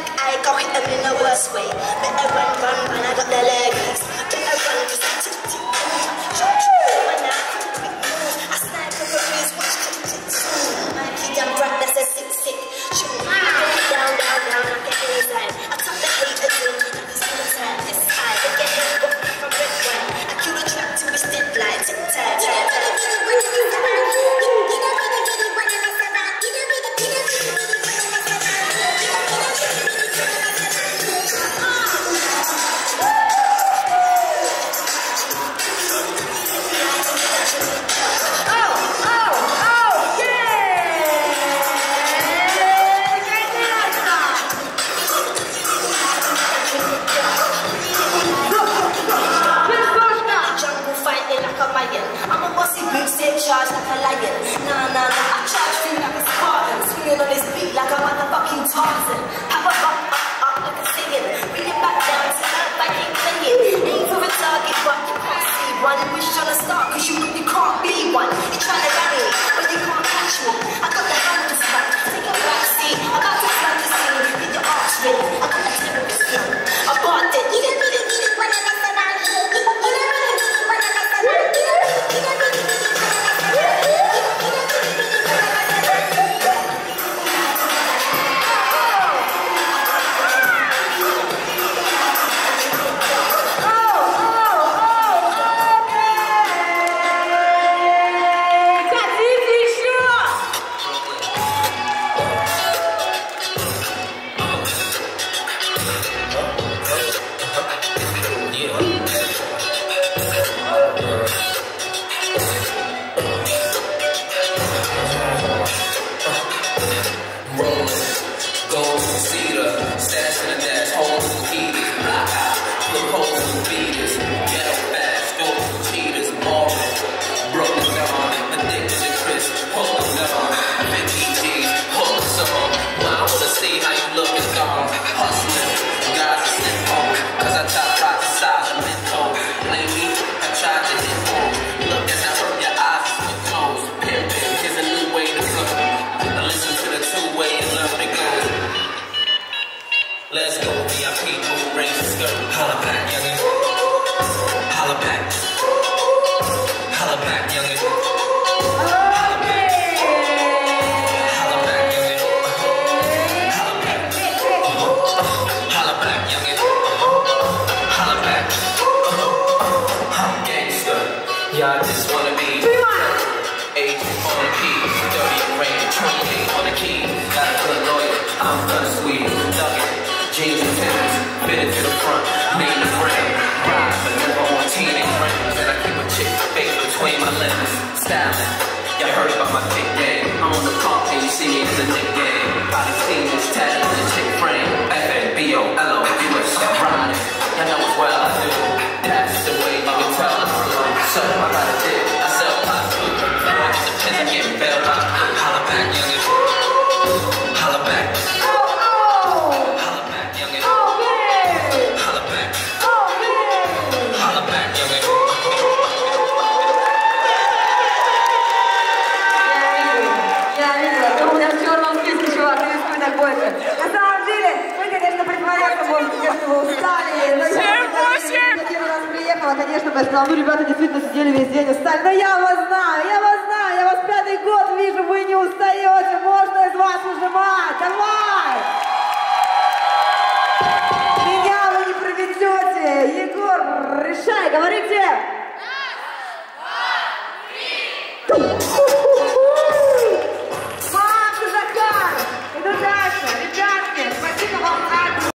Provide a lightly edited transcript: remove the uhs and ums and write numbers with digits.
like I go hit them in the worst way. Better run, I got the legs. Better run, just I snipe a breeze, watch Mikey damn brat, that's a sick. Shoot, down, like an enzyme. I tuck the haters in, every single time. This high, they get hit from red wine. I kill the track to his dead line. Tick-tack. Charge like a lion, nah, I charge through like a Spartan, swinging on this beat like a motherfucking Tarzan. Power up like a singing, bring it back down to earth like ain't playing. Aim for a target, but you can't see one. Wish trying to start, cause you can't be one. You trying to rally, but you can't catch me. I got the handles back, take a back seat. I got to fly the scene, get your arch ready. I got the terrorist skin, I bought it. You didn't really need it when I left the night. You didn't really need it when I left the night. You didn't really need it. Let's go, VIP, boot, raise the skirt. Holla back, youngin'. Holla back. Holla back, youngin'. Holla back. Holla back, youngin'. Holla back. Holla back, youngin'. Holla back. I'm gangsta. Yeah, I just wanna be agent on the keys, 30 range, 28 on the keys. Got a good lawyer, I'm gonna squeeze. Nugget. Jeans and Timbers, fitted to the front, made the frame. Ride, but never on teenage rims. And I keep a chick face between my limbs. Styling, you heard about my thick game. I'm on the pump and you see me as a nickname. Body clean, just tatted in the chick frame. FNBOLO, you was riding. I know as well I do. That's the way you can tell I'm through. So I got a dip, I sell pot food. It depends on getting bailed out. Holla back, youngin'. Holla back. На самом деле, мы, конечно, притворяться можем, что вы устали. Но я первый раз приехала, конечно, я сказала, ну, ребята действительно сидели весь день, устали. Но я вас знаю, я вас 5-й год вижу, вы не устаете, можно из вас выжимать, давай! Меня вы не проведете, Егор, решай, говорите!